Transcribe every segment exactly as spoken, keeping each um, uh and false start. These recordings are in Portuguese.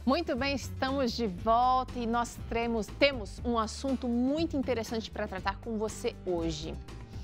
Muito bem, estamos de volta e nós temos, temos um assunto muito interessante para tratar com você hoje.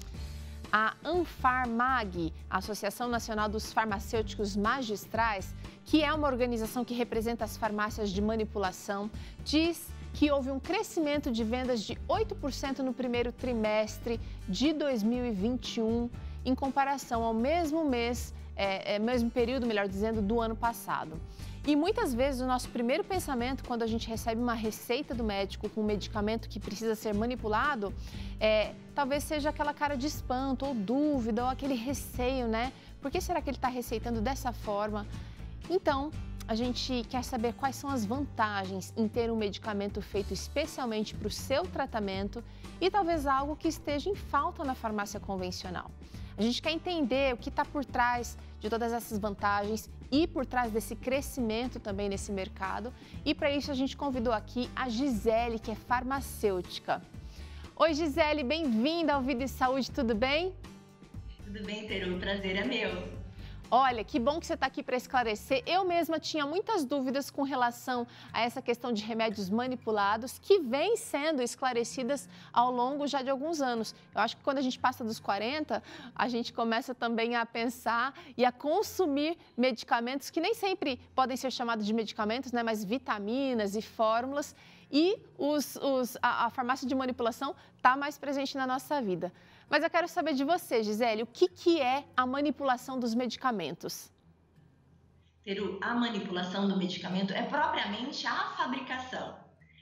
A Anfarmag, Associação Nacional dos Farmacêuticos Magistrais, que é uma organização que representa as farmácias de manipulação, diz que houve um crescimento de vendas de oito por cento no primeiro trimestre de dois mil e vinte e um, em comparação ao mesmo mês, é, é, mesmo período, melhor dizendo, do ano passado. E muitas vezes o nosso primeiro pensamento, quando a gente recebe uma receita do médico com um medicamento que precisa ser manipulado, é, talvez seja aquela cara de espanto ou dúvida ou aquele receio, né? Por que será que ele está receitando dessa forma? Então, a gente quer saber quais são as vantagens em ter um medicamento feito especialmente para o seu tratamento e talvez algo que esteja em falta na farmácia convencional. A gente quer entender o que está por trás de todas essas vantagens e por trás desse crescimento também nesse mercado. E para isso a gente convidou aqui a Gisele, que é farmacêutica. Oi, Gisele, bem-vinda ao Vida e Saúde, tudo bem? Tudo bem, Teru, o prazer é meu. Olha, que bom que você está aqui para esclarecer. Eu mesma tinha muitas dúvidas com relação a essa questão de remédios manipulados que vêm sendo esclarecidas ao longo já de alguns anos. Eu acho que quando a gente passa dos quarenta, a gente começa também a pensar e a consumir medicamentos que nem sempre podem ser chamados de medicamentos, né, mas vitaminas e fórmulas. E os, os, a, a farmácia de manipulação está mais presente na nossa vida. Mas eu quero saber de você, Gisele, o que, que é a manipulação dos medicamentos? Teru, a manipulação do medicamento é propriamente a fabricação.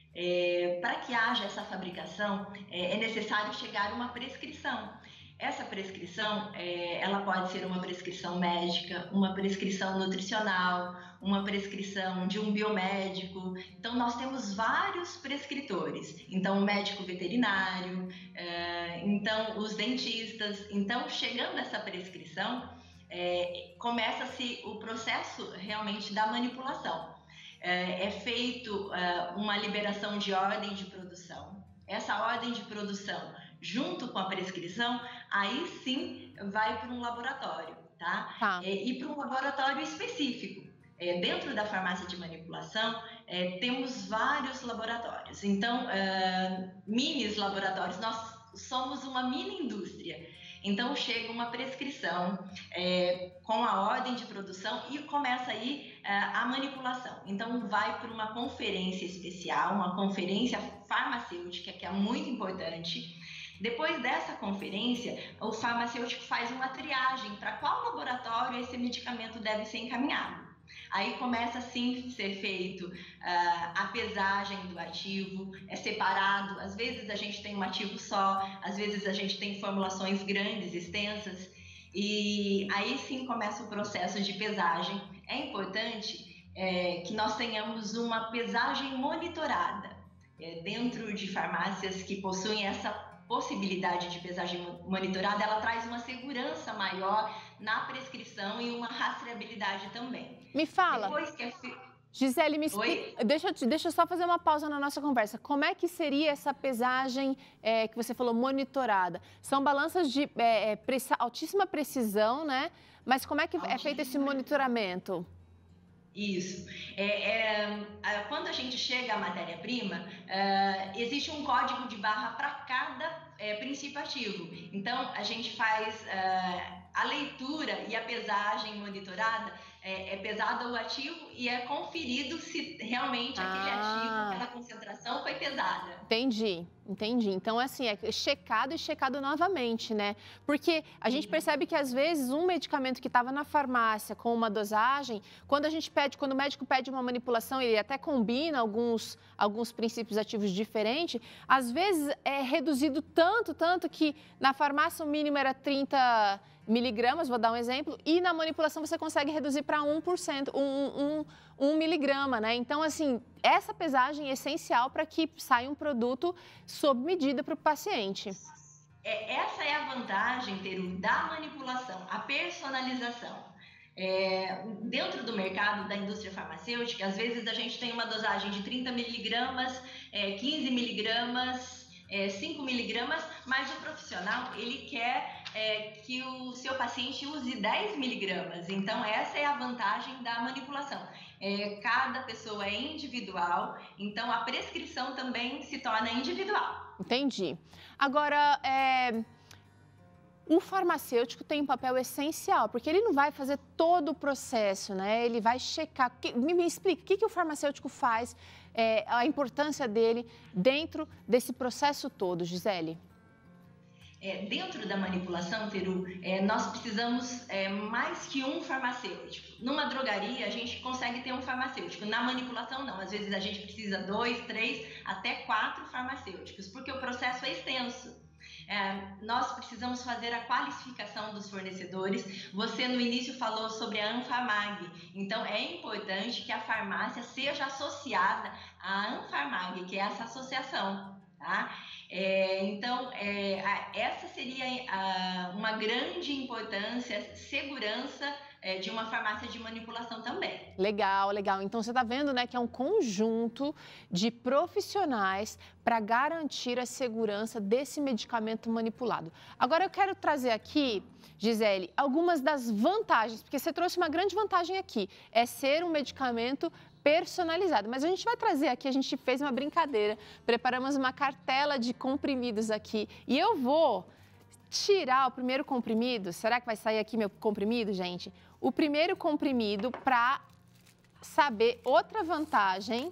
É, para que haja essa fabricação, é, é necessário chegar a uma prescrição. Essa prescrição, é, ela pode ser uma prescrição médica, uma prescrição nutricional, uma prescrição de um biomédico. Então, nós temos vários prescritores. Então, o médico veterinário, é, então, os dentistas. Então, chegando a essa prescrição, é, começa-se o processo realmente da manipulação. É, é feito é, uma liberação de ordem de produção. Essa ordem de produção, junto com a prescrição, aí sim vai para um laboratório, tá? Tá. É, e para um laboratório específico. É, dentro da farmácia de manipulação, é, temos vários laboratórios. Então, é, minis laboratórios, nós somos uma mini indústria. Então, chega uma prescrição é, com a ordem de produção e começa aí é, a manipulação. Então, vai para uma conferência especial, uma conferência farmacêutica, que é muito importante. Depois dessa conferência, o farmacêutico faz uma triagem para qual laboratório esse medicamento deve ser encaminhado. Aí começa assim a ser feito uh, a pesagem do ativo, é separado, às vezes a gente tem um ativo só, às vezes a gente tem formulações grandes, extensas, e aí sim começa o processo de pesagem. É importante é, que nós tenhamos uma pesagem monitorada é, dentro de farmácias que possuem essa possibilidade de pesagem monitorada, ela traz uma segurança maior na prescrição e uma rastreabilidade também. Me fala, Depois que é fe... Gisele, me explica, deixa, deixa eu só fazer uma pausa na nossa conversa. Como é que seria essa pesagem é, que você falou, monitorada? São balanças de é, altíssima precisão, né? Mas como é que altíssima é feito esse monitoramento? Isso. É, é, quando a gente chega à matéria-prima, é, existe um código de barra para cada é, princípio ativo. Então, a gente faz é, a leitura e a pesagem monitorada, é, é pesado o ativo e é conferido se realmente aquele ah. ativo, aquela concentração foi pesada. Entendi, entendi. Então, assim, é checado e checado novamente, né? Porque a gente percebe que, às vezes, um medicamento que estava na farmácia com uma dosagem, quando a gente pede, quando o médico pede uma manipulação, ele até combina alguns, alguns princípios ativos diferentes, às vezes é reduzido tanto, tanto que na farmácia o mínimo era trinta miligramas, vou dar um exemplo, e na manipulação você consegue reduzir para um por cento, um, um, um miligrama, né? Então, assim, essa pesagem é essencial para que saia um produto sob medida para o paciente. É, essa é a vantagem, Teru, da manipulação, a personalização. É, dentro do mercado da indústria farmacêutica, às vezes a gente tem uma dosagem de trinta miligramas, é, quinze miligramas, é, cinco miligramas, mas o profissional, ele quer é, que o seu paciente use dez miligramas. Então, essa é a vantagem da manipulação. É, cada pessoa é individual, então a prescrição também se torna individual. Entendi. Agora, é... o farmacêutico tem um papel essencial, porque ele não vai fazer todo o processo, né? Ele vai checar. Me, me explica, o que, que o farmacêutico faz, é, a importância dele dentro desse processo todo, Gisele? É, dentro da manipulação, Teru, é, nós precisamos é, mais que um farmacêutico. Numa drogaria, a gente consegue ter um farmacêutico. Na manipulação, não. Às vezes, a gente precisa dois, três, até quatro farmacêuticos, porque o processo é extenso. É, nós precisamos fazer a qualificação dos fornecedores. Você, no início, falou sobre a Anfarmag. Então, é importante que a farmácia seja associada à Anfarmag, que é essa associação, tá? É, então, é, a, essa seria a, uma grande importância, segurança é, de uma farmácia de manipulação também. Legal, legal. Então, você está vendo, né, que é um conjunto de profissionais para garantir a segurança desse medicamento manipulado. Agora, eu quero trazer aqui, Gisele, algumas das vantagens, porque você trouxe uma grande vantagem aqui, é ser um medicamento personalizado. Mas a gente vai trazer aqui, a gente fez uma brincadeira, preparamos uma cartela de comprimidos aqui e eu vou tirar o primeiro comprimido. Será que vai sair aqui meu comprimido, gente? O primeiro comprimido para saber outra vantagem.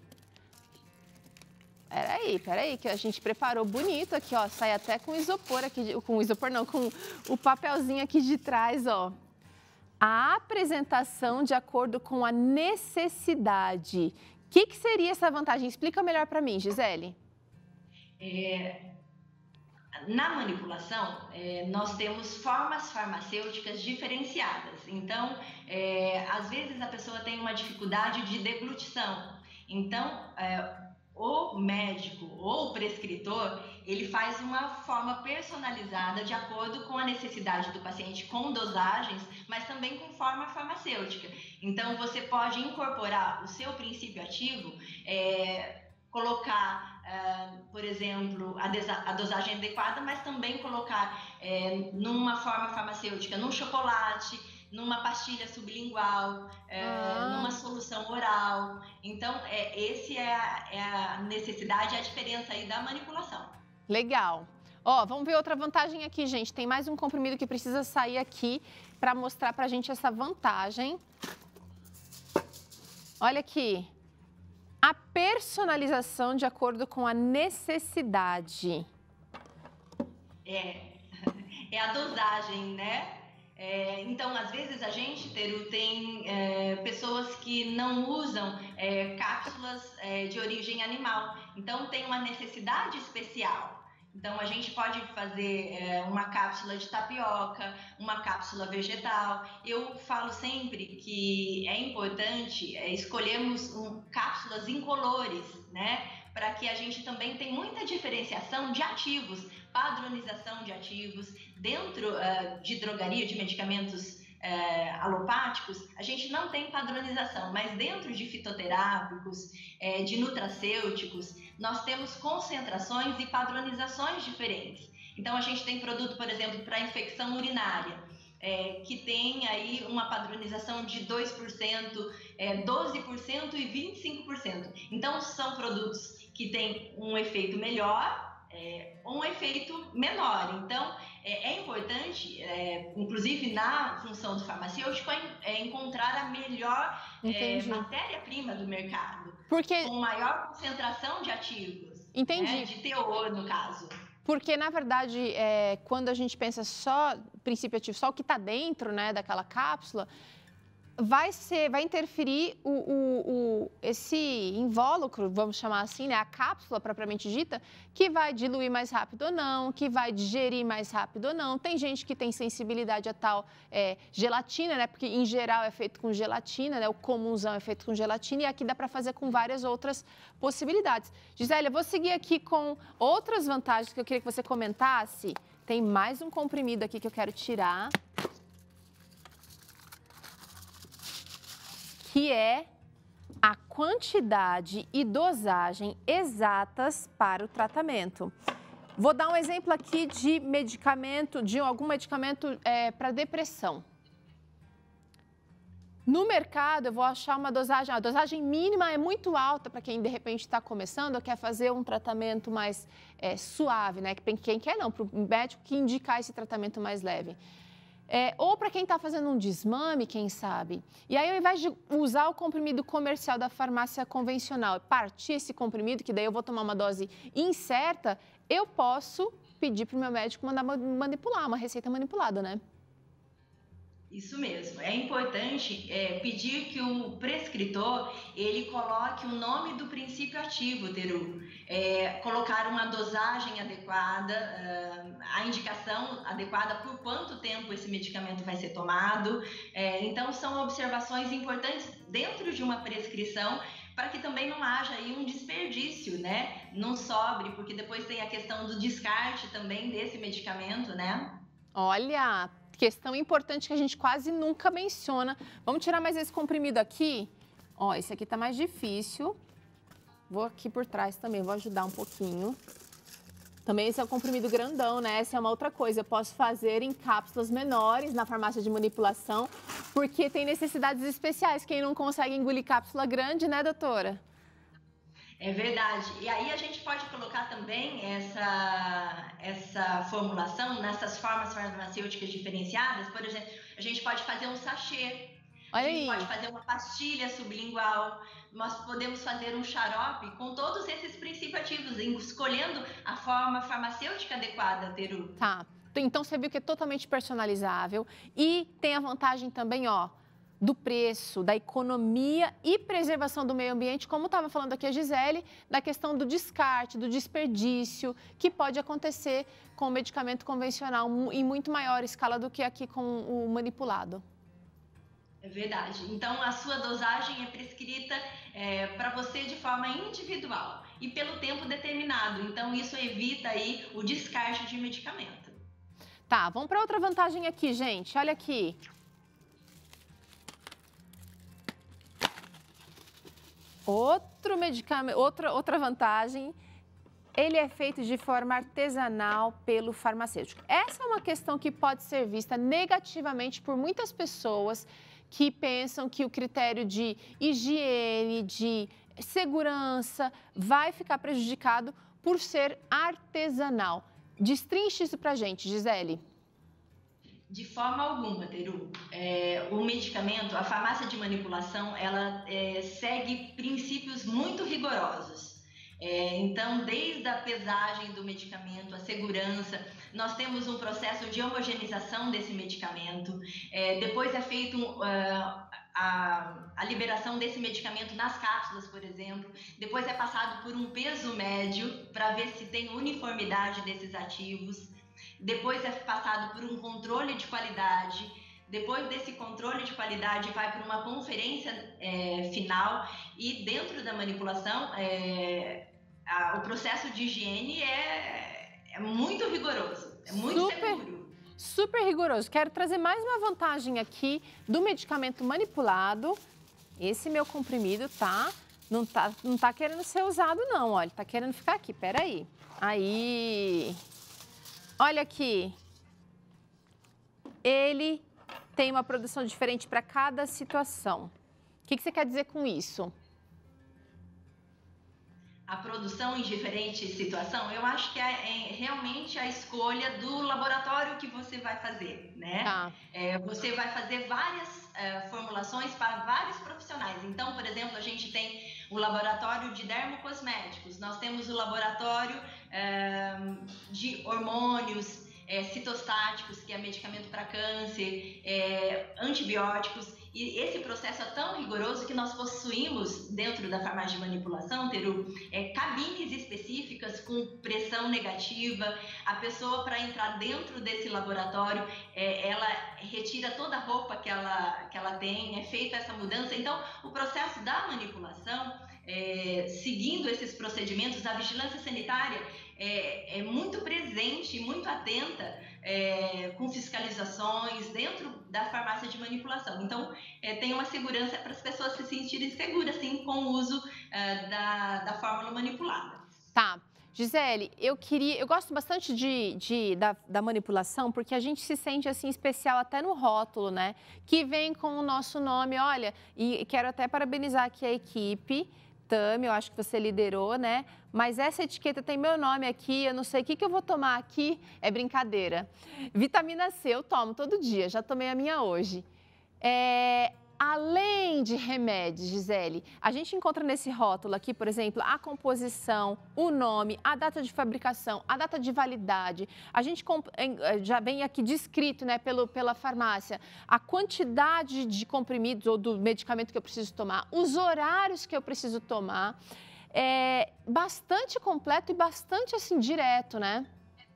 Peraí, peraí, que a gente preparou bonito aqui, ó. Sai até com isopor aqui, com isopor não, com o papelzinho aqui de trás, ó. A apresentação de acordo com a necessidade. O que, que seria essa vantagem? Explica melhor para mim, Gisele. É, na manipulação, é, nós temos formas farmacêuticas diferenciadas. Então, é, às vezes a pessoa tem uma dificuldade de deglutição. Então, é, o médico ou o prescritor, ele faz uma forma personalizada de acordo com a necessidade do paciente, com dosagens, mas também com forma farmacêutica. Então, você pode incorporar o seu princípio ativo, é, colocar, é, por exemplo, a, a dosagem adequada, mas também colocar é, numa forma farmacêutica, num chocolate, numa pastilha sublingual, é, ah. numa solução oral. Então, é, esse é a, é a necessidade, a diferença aí da manipulação. Legal. Ó, vamos ver outra vantagem aqui, gente. Tem mais um comprimido que precisa sair aqui para mostrar pra gente essa vantagem. Olha aqui. A personalização de acordo com a necessidade. É, é a dosagem, né? É, então, às vezes a gente, Teru, tem é, pessoas que não usam é, cápsulas é, de origem animal, então tem uma necessidade especial. Então, a gente pode fazer é, uma cápsula de tapioca, uma cápsula vegetal. Eu falo sempre que é importante é, escolhermos um, cápsulas incolores, né? Para que a gente também tenha muita diferenciação de ativos, padronização de ativos. Dentro uh, de drogaria, de medicamentos uh, alopáticos, a gente não tem padronização, mas dentro de fitoterápicos, uh, de nutracêuticos, nós temos concentrações e padronizações diferentes. Então, a gente tem produto, por exemplo, para infecção urinária, é, que tem aí uma padronização de dois por cento, é, doze por cento e vinte e cinco por cento. Então, são produtos que têm um efeito melhor, é, um efeito menor. Então, é, é importante, é, inclusive na função do farmacêutico, é encontrar a melhor é, matéria-prima do mercado, Porque... com maior concentração de ativos, Entendi. Né, de teor, no caso. Porque, na verdade, é, quando a gente pensa só princípio ativo, só o que está dentro, né, daquela cápsula, vai ser, vai interferir o, o, o, esse invólucro, vamos chamar assim, né, a cápsula propriamente dita, que vai diluir mais rápido ou não, que vai digerir mais rápido ou não. Tem gente que tem sensibilidade a tal é, gelatina, né, porque em geral é feito com gelatina, né, o comunzão é feito com gelatina, e aqui dá para fazer com várias outras possibilidades. Gisele, eu vou seguir aqui com outras vantagens que eu queria que você comentasse. Tem mais um comprimido aqui que eu quero tirar, que é a quantidade e dosagem exatas para o tratamento. Vou dar um exemplo aqui de medicamento, de algum medicamento é, para depressão. No mercado, eu vou achar uma dosagem, a dosagem mínima é muito alta para quem, de repente, está começando ou quer fazer um tratamento mais é, suave, né? Quem quer não, para o médico que indicar esse tratamento mais leve. É, ou para quem está fazendo um desmame, quem sabe. E aí, ao invés de usar o comprimido comercial da farmácia convencional, partir esse comprimido, que daí eu vou tomar uma dose incerta, eu posso pedir para o meu médico mandar manipular, uma receita manipulada, né? Isso mesmo. É importante é, pedir que o prescritor ele coloque o nome do princípio ativo, Teru. É, colocar uma dosagem adequada, a indicação adequada por quanto tempo esse medicamento vai ser tomado. É, então, são observações importantes dentro de uma prescrição para que também não haja aí um desperdício, né? Não sobre, porque depois tem a questão do descarte também desse medicamento, né? Olha, questão importante que a gente quase nunca menciona. Vamos tirar mais esse comprimido aqui? Ó, esse aqui tá mais difícil. Vou aqui por trás também, vou ajudar um pouquinho. Também esse é um comprimido grandão, né? Essa é uma outra coisa. Eu posso fazer em cápsulas menores na farmácia de manipulação, porque tem necessidades especiais. Quem não consegue engolir cápsula grande, né, doutora? É verdade. E aí a gente pode colocar também essa, essa formulação nessas formas farmacêuticas diferenciadas. Por exemplo, a gente pode fazer um sachê, Olha a gente aí. pode fazer uma pastilha sublingual, nós podemos fazer um xarope com todos esses princípios ativos, escolhendo a forma farmacêutica adequada, Teru. Tá. Então você viu que é totalmente personalizável e tem a vantagem também, ó, do preço, da economia e preservação do meio ambiente, como estava falando aqui a Gisele, da questão do descarte, do desperdício, que pode acontecer com o medicamento convencional em muito maior escala do que aqui com o manipulado. É verdade. Então, a sua dosagem é prescrita é, para você de forma individual e pelo tempo determinado. Então, isso evita aí o descarte de medicamento. Tá, vamos para outra vantagem aqui, gente. Olha aqui. Outro medicamento, outra, outra vantagem, ele é feito de forma artesanal pelo farmacêutico. Essa é uma questão que pode ser vista negativamente por muitas pessoas que pensam que o critério de higiene, de segurança, vai ficar prejudicado por ser artesanal. Destrinche isso pra gente, Gisele. De forma alguma, Teru. É, o medicamento, a farmácia de manipulação, ela é, segue princípios muito rigorosos. É, então, desde a pesagem do medicamento, a segurança, nós temos um processo de homogeneização desse medicamento. É, depois é feito uh, a, a liberação desse medicamento nas cápsulas, por exemplo. Depois é passado por um peso médio para ver se tem uniformidade desses ativos. Depois é passado por um controle de qualidade. Depois desse controle de qualidade vai para uma conferência é, final e dentro da manipulação é, a, o processo de higiene é, é muito rigoroso, é muito super, seguro. Super rigoroso. Quero trazer mais uma vantagem aqui do medicamento manipulado. Esse meu comprimido tá, não tá, não tá querendo ser usado não, olha, tá querendo ficar aqui, peraí. Aí... Olha aqui, ele tem uma produção diferente para cada situação. O que, que você quer dizer com isso? A produção em diferente situação, eu acho que é, é realmente a escolha do laboratório que você vai fazer, né? Tá. É, você vai fazer várias é, formulações para vários profissionais. Então, por exemplo, a gente tem o laboratório de dermocosméticos, nós temos o laboratório é, de hormônios, é, citostáticos, que é medicamento para câncer, é, antibióticos. E esse processo é tão rigoroso que nós possuímos dentro da farmácia de manipulação, Teru, é, cabines específicas com pressão negativa. A pessoa, para entrar dentro desse laboratório, é, ela retira toda a roupa que ela, que ela tem, é feita essa mudança. Então, o processo da manipulação, é, seguindo esses procedimentos, a vigilância sanitária é, é muito presente, muito atenta, É, com fiscalizações dentro da farmácia de manipulação. Então, é, tem uma segurança para as pessoas se sentirem seguras, sim, com o uso é, da, da fórmula manipulada. Tá. Gisele, eu queria, eu gosto bastante de, de da, da manipulação, porque a gente se sente assim especial até no rótulo, né? Que vem com o nosso nome, olha, e quero até parabenizar aqui a equipe, Tami, eu acho que você liderou, né? Mas essa etiqueta tem meu nome aqui, eu não sei o que, que eu vou tomar aqui, é brincadeira. Vitamina C eu tomo todo dia, já tomei a minha hoje. É... Além de remédios, Gisele, a gente encontra nesse rótulo aqui, por exemplo, a composição, o nome, a data de fabricação, a data de validade. A gente já vem aqui descrito, né, pelo, pela farmácia, a quantidade de comprimidos ou do medicamento que eu preciso tomar, os horários que eu preciso tomar. É bastante completo e bastante, assim, direto, né?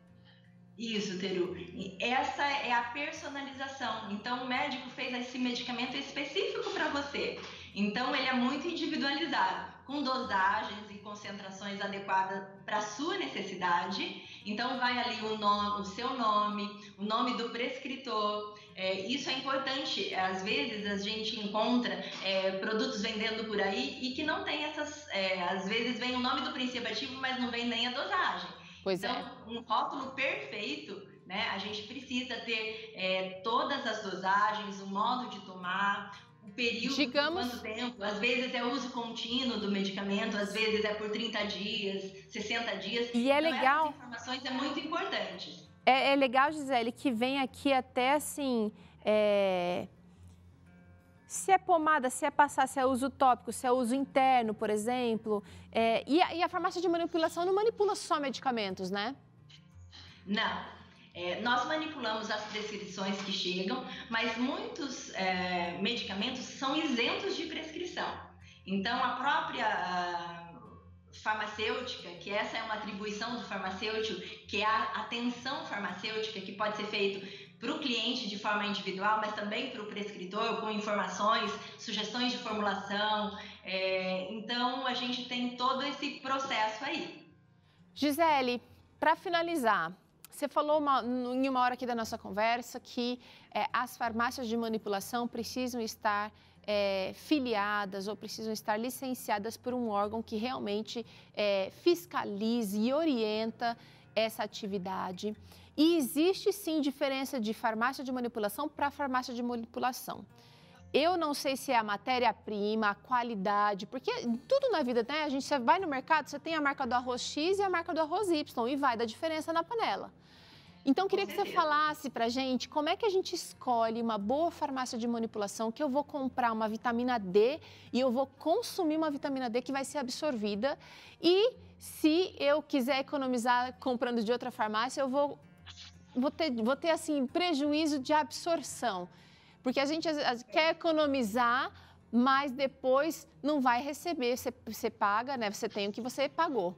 Isso, Teru. Essa é a personalização. Então, o médico fez esse medicamento específico para você. Então, ele é muito individualizado, com dosagens e concentrações adequadas para a sua necessidade. Então, vai ali o, nome, o seu nome, o nome do prescritor. É, isso é importante. Às vezes, a gente encontra é, produtos vendendo por aí e que não tem essas... É, às vezes, vem o nome do princípio ativo, mas não vem nem a dosagem. Pois então, é. um rótulo perfeito, né? A gente precisa ter é, todas as dosagens, o modo de tomar, o período, Digamos... quanto tempo. Às vezes é uso contínuo do medicamento, às vezes é por trinta dias, sessenta dias. E é então, legal... essas informações são muito importantes. É, é legal, Gisele, que vem aqui até assim... É... Se é pomada, se é passar, se é uso tópico, se é uso interno, por exemplo. É, e, a, e a farmácia de manipulação não manipula só medicamentos, né? Não. É, nós manipulamos as prescrições que chegam, mas muitos é, medicamentos são isentos de prescrição. Então, a própria a farmacêutica, que essa é uma atribuição do farmacêutico, que é a atenção farmacêutica, que pode ser feito para o cliente de forma individual, mas também para o prescritor, com informações, sugestões de formulação. É, então, a gente tem todo esse processo aí. Gisele, para finalizar, você falou uma, em uma hora aqui da nossa conversa que é, as farmácias de manipulação precisam estar é, filiadas ou precisam estar licenciadas por um órgão que realmente é, fiscalize e orienta essa atividade. E existe sim diferença de farmácia de manipulação para farmácia de manipulação. Eu não sei se é a matéria-prima, a qualidade, porque tudo na vida, né? A gente você vai no mercado, você tem a marca do arroz X e a marca do arroz Y e vai dar diferença na panela. Então, queria que você falasse pra gente como é que a gente escolhe uma boa farmácia de manipulação, que eu vou comprar uma vitamina D e eu vou consumir uma vitamina D que vai ser absorvida. E se eu quiser economizar comprando de outra farmácia, eu vou, vou, ter, vou ter, assim, prejuízo de absorção. Porque a gente quer economizar, mas depois não vai receber. Você, você paga, né? Você tem o que você pagou.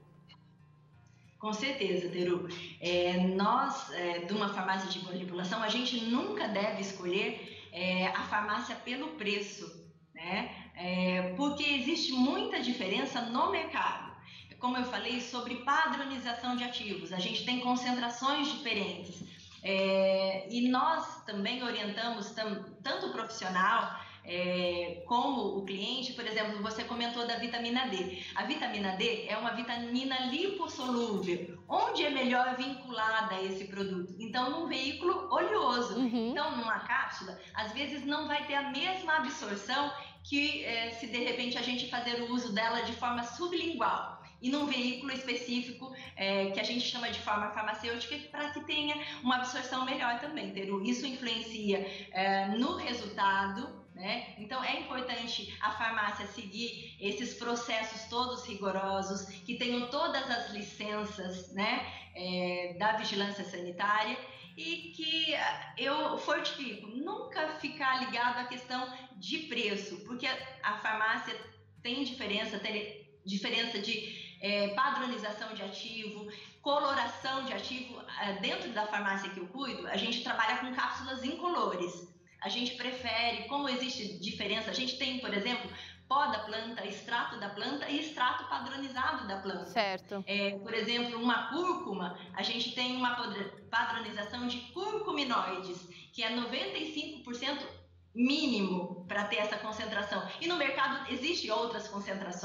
Com certeza, Teru. É, nós, é, de uma farmácia de manipulação, a gente nunca deve escolher é, a farmácia pelo preço, né? É, porque existe muita diferença no mercado. Como eu falei sobre padronização de ativos, a gente tem concentrações diferentes. É, e nós também orientamos tam, tanto o profissional é, como o cliente. Por exemplo, você comentou da vitamina D. A vitamina D é uma vitamina lipossolúvel, onde é melhor vinculada a esse produto. Então, num veículo oleoso. Uhum. Então, numa cápsula, às vezes não vai ter a mesma absorção que é, se de repente a gente fazer o uso dela de forma sublingual. E num veículo específico, é, que a gente chama de forma farmacêutica, para que tenha uma absorção melhor também, Teru. Isso influencia é, no resultado, né? Então, é importante a farmácia seguir esses processos todos rigorosos, que tenham todas as licenças, né, é, da vigilância sanitária, e que eu fortifico, nunca ficar ligado à questão de preço, porque a farmácia tem diferença, tem diferença de É, padronização de ativo, coloração de ativo. Dentro da farmácia que eu cuido, a gente trabalha com cápsulas incolores. A gente prefere, como existe diferença, a gente tem, por exemplo, pó da planta, extrato da planta e extrato padronizado da planta. Certo. É, por exemplo, uma cúrcuma, a gente tem uma padronização de curcuminoides, que é noventa e cinco por cento mínimo para ter essa concentração. E no mercado existem outras concentrações.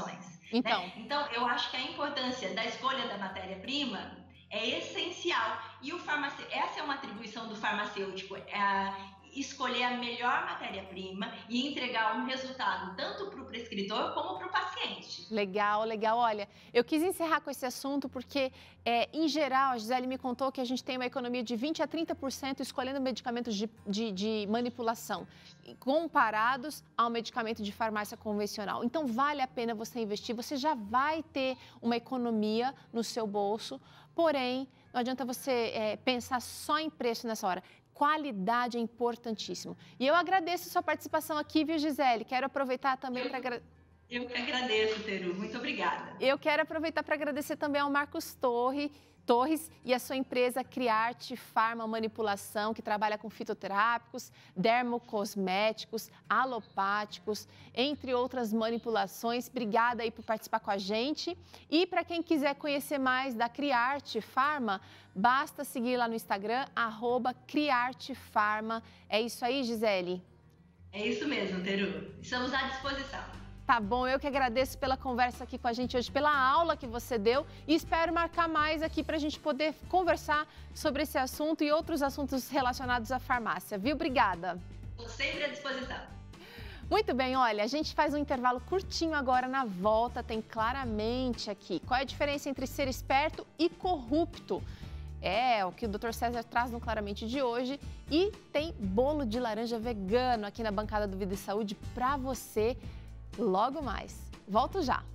Então, né? Então, eu acho que a importância da escolha da matéria-prima é essencial. E o farmacêutico, essa é uma atribuição do farmacêutico, é escolher a melhor matéria-prima e entregar um resultado tanto para o prescritor como para o paciente. Legal, legal. Olha, eu quis encerrar com esse assunto porque, é, em geral, a Gisele me contou que a gente tem uma economia de vinte a trinta por cento escolhendo medicamentos de, de, de manipulação, comparados ao medicamento de farmácia convencional. Então, vale a pena você investir, você já vai ter uma economia no seu bolso, porém, não adianta você é, pensar só em preço nessa hora. Qualidade é importantíssimo. E eu agradeço a sua participação aqui, viu, Gisele? Quero aproveitar também para... Agra... Eu que agradeço, Teru. Muito obrigada. Eu quero aproveitar para agradecer também ao Marcos Torre, Torres e a sua empresa Criarte Farma Manipulação, que trabalha com fitoterápicos, dermocosméticos, alopáticos, entre outras manipulações. Obrigada aí por participar com a gente. E para quem quiser conhecer mais da Criarte Farma, basta seguir lá no Instagram, arroba Criarte Farma. É isso aí, Gisele? É isso mesmo, Teru. Estamos à disposição. Tá bom, eu que agradeço pela conversa aqui com a gente hoje, pela aula que você deu e espero marcar mais aqui para a gente poder conversar sobre esse assunto e outros assuntos relacionados à farmácia, viu? Obrigada. Estou sempre à disposição. Muito bem, olha, a gente faz um intervalo curtinho agora, na volta tem claramente aqui qual é a diferença entre ser esperto e corrupto. É o que o doutor César traz no Claramente de hoje e tem bolo de laranja vegano aqui na bancada do Vida e Saúde para você. Logo mais. Volto já!